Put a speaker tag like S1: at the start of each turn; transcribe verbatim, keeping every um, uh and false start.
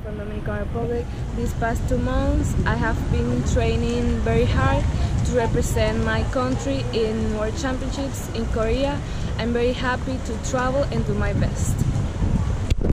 S1: from Dominican Republic. These past two months I have been training very hard to represent my country in World Championships in Korea. I'm very happy to travel and do my best.